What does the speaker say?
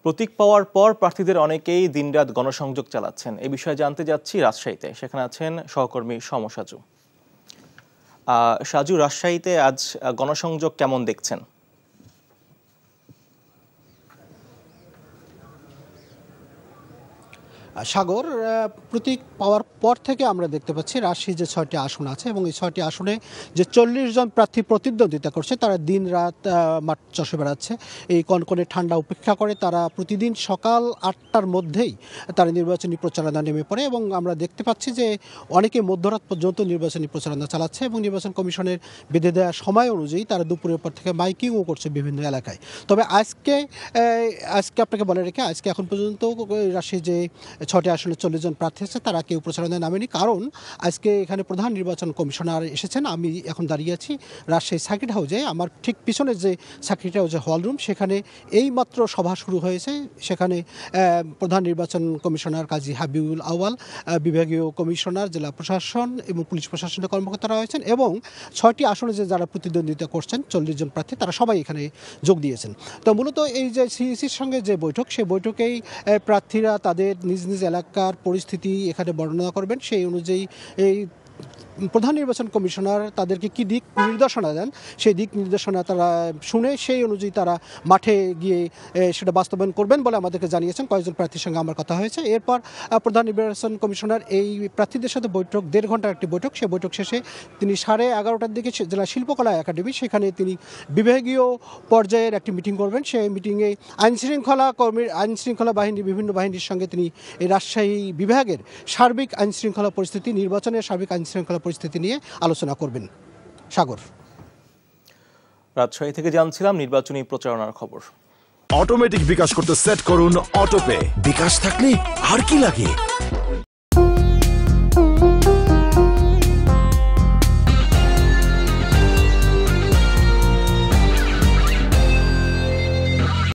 প্রতীক পাওয়ার পর প্রার্থীদের অনেকেই দিনরাত গণসংযোগ চালাচ্ছেন। এই বিষয়ে জানতে যাচ্ছি রাজশাহীতে। সেখানে আছেন সহকর্মী সাজু। সাজু, রাজশাহীতে আজ গণসংযোগ কেমন দেখছেন? সাগর, প্রতীক পাওয়ার পর থেকে আমরা দেখতে পাচ্ছি রাজশাহী যে ৬টি আসন আছে এবং এই ৬টি আসনে যে ৪০ জন প্রার্থী প্রতিদ্বন্দ্বিতা করছে তারা দিন রাত মাঠ চষে বেড়াচ্ছে। এই কনকনে ঠান্ডা উপেক্ষা করে তারা প্রতিদিন সকাল ৮টার মধ্যেই তারা নির্বাচনী প্রচারণা নেমে পড়ে এবং আমরা দেখতে পাচ্ছি যে অনেকে মধ্যরাত পর্যন্ত নির্বাচনী প্রচারণা চালাচ্ছে এবং নির্বাচন কমিশনের বেঁধে দেওয়া সময় অনুযায়ী তারা দুপুরের পর থেকে মাইকিংও করছে বিভিন্ন এলাকায়। তবে আজকে আপনাকে বলে রেখে আজকে এখন পর্যন্ত রাজশাহী যে ৬টি আসনে ৪০ জন প্রার্থী আছে তারা কেউ প্রচারণায় নামেনি, কারণ আজকে এখানে প্রধান নির্বাচন কমিশনার এসেছেন। আমি এখন দাঁড়িয়ে আছি রাজশাহী সার্কিট হাউসে, আমার ঠিক পিছনে যে সার্কিট হাউসে হল রুম, সেখানে এই মাত্র সভা শুরু হয়েছে। সেখানে প্রধান নির্বাচন কমিশনার কাজী হাবিবুল আওয়াল, বিভাগীয় কমিশনার, জেলা প্রশাসন এবং পুলিশ প্রশাসনের কর্মকর্তারা হয়েছেন এবং ৬টি আসনে যে যারা প্রতিদ্বন্দ্বিতা করছেন ৪০ জন প্রার্থী তারা সবাই এখানে যোগ দিয়েছেন। তো মূলত এই যে সিইসির সঙ্গে যে বৈঠক, সেই বৈঠকেই প্রার্থীরা তাদের নিজ নিজ এলাকার পরিস্থিতি এখানে বর্ণনা করবেন। সেই অনুযায়ী এই প্রধান নির্বাচন কমিশনার তাদেরকে কি দিক নির্দেশনা দেন সেই দিক নির্দেশনা তারা শুনে সেই অনুযায়ী তারা মাঠে গিয়ে সেটা বাস্তবায়ন করবেন বলে আমাদেরকে জানিয়েছেন। কয়েকজন প্রার্থীর সঙ্গে আমার কথা হয়েছে। এরপর প্রধান নির্বাচন কমিশনার এই প্রার্থীদের সাথে বৈঠক, ১.৫ ঘন্টার একটি বৈঠক, সেই বৈঠক শেষে তিনি 11:30টার দিকে জেলা শিল্পকলা একাডেমি, সেখানে তিনি বিভাগীয় পর্যায়ের একটি মিটিং করবেন। সেই মিটিংয়ে আইনশৃঙ্খলা বাহিনী, বিভিন্ন বাহিনীর সঙ্গে তিনি এই রাজশাহী বিভাগের সার্বিক আইনশৃঙ্খলা পরিস্থিতি, নির্বাচনের সার্বিক আইনশৃঙ্খলা পরিস্থিতি নিয়ে আলোচনা করবেন। সাগর, রাজশাহী থেকে জানছিলাম নির্বাচনী প্রচারণার খবর। অটোমেটিক বিকাশ করতে সেট করুন অটোপে। বিকাশ থাকলে আর কি লাগে।